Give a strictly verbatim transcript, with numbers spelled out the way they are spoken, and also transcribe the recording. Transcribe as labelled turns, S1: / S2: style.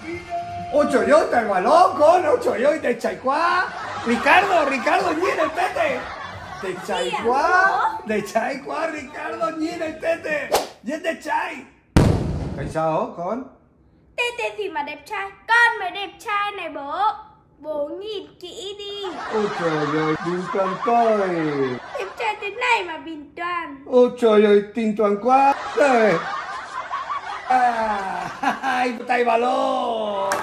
S1: Ôi trời ơi, tài quả ló con, ôi trời ơi, đẹp trai quá. Ricardo, Ricardo, nhìn el Tete. Đẹp trai quá, đẹp trai quá, Ricardo, nhìn el Tete. Rất đẹp trai. Tại sao hả con?
S2: Tete gì mà đẹp trai, con mới đẹp trai này bố. Bố nhìn kỹ đi.
S1: Ôi trời ơi, Bình Toàn coi.
S2: Đẹp trai thế này mà Bình Toàn.
S1: Ôi trời ơi, Bình Toàn quá. Đây. À, hai tay vào lô.